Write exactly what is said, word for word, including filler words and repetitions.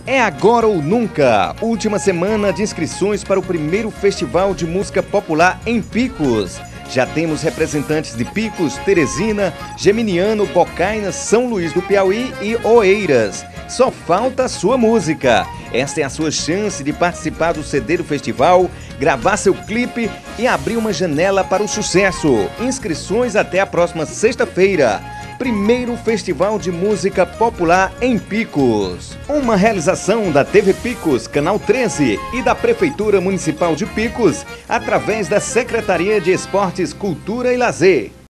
É agora ou nunca, última semana de inscrições para o primeiro Festival de Música Popular em Picos. Já temos representantes de Picos, Teresina, Geminiano, Bocaina, São Luís do Piauí e Oeiras. Só falta a sua música. Esta é a sua chance de participar do C D do festival, gravar seu clipe e abrir uma janela para o sucesso. Inscrições até a próxima sexta-feira. Primeiro Festival de Música Popular em Picos. Uma realização da T V Picos, Canal treze e da Prefeitura Municipal de Picos, através da Secretaria de Esportes, Cultura e Lazer.